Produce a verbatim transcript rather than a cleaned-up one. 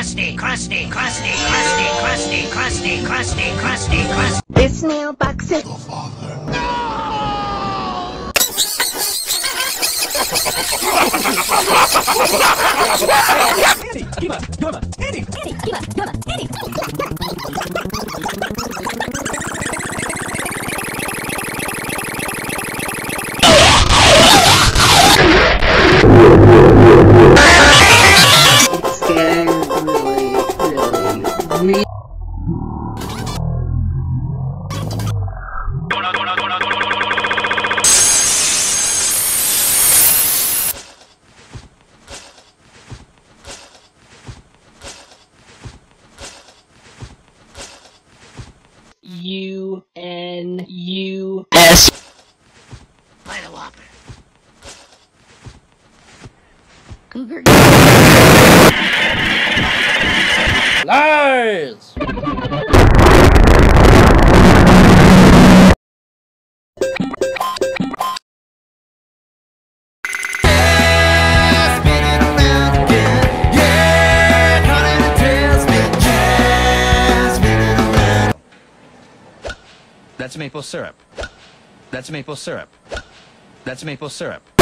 crusty, crusty, crusty, crusty, crusty, crusty, crusty, crusty, crusty. This mailbox is... The father. Andy, Giba, Giba, Andy, Andy, Giba, Giba, Andy. It's getting really, really, really... U N U S. By the Whopper. Cougar. Lies! That's maple syrup. That's maple syrup. That's maple syrup.